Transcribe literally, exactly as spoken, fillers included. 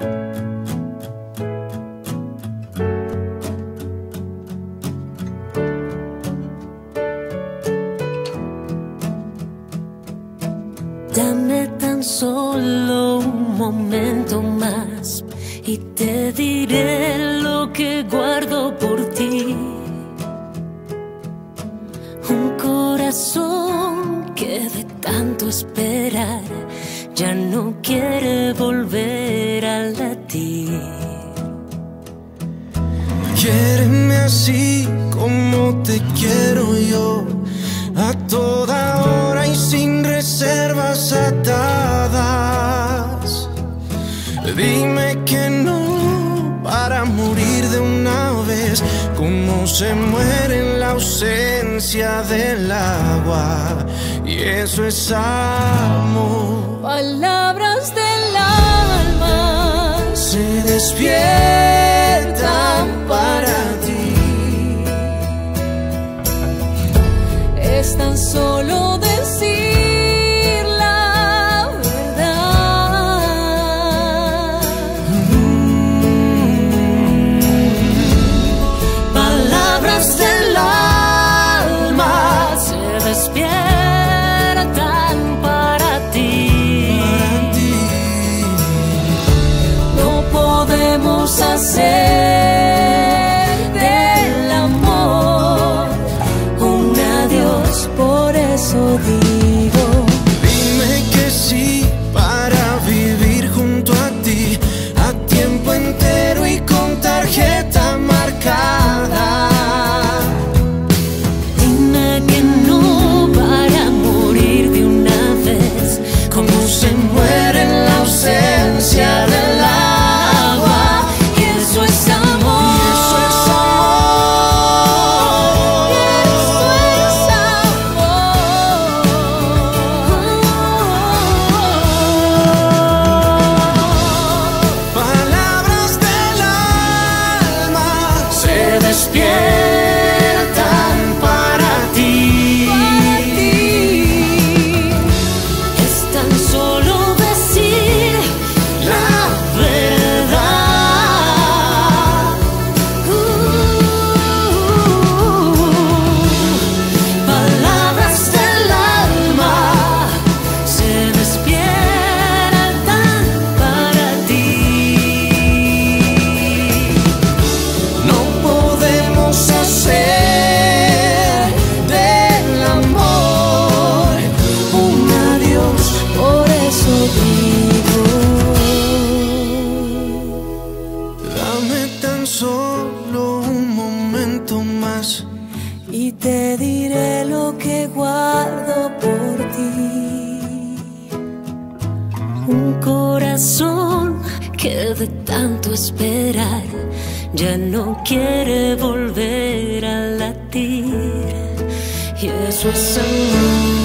Dame tan solo un momento más y te diré lo que guardo por ti. Un corazón que de tanto esperar ya no quiere volver a latir. Quiéreme así como te quiero yo, a toda hora y sin reservas atadas. Dime que no para morir de una vez, como se muere en la ausencia del agua. Y eso es amor. Palabras del alma se despiertan para ti. Es tan solo decir la verdad. Mm. Palabras del alma se despiertan para ti. Para ti. No podemos hacer del amor un adiós, por eso digo. Dime que sí para vivir junto a ti, a tiempo entero y con tarjeta marcada. Dime que no para morir de una vez, como se muere en la ausencia del agua. Y eso es amor. Y eso es Despiertan para ti. Para ti. Es tan solo decir la verdad. Uh, palabras del alma se despiertan para ti. hacer del amor un adiós, por eso digo. Dame tan solo un momento más y te diré lo que guardo por ti. Un corazón que de tanto esperar ya no quiere volver a latir. Y eso es amor.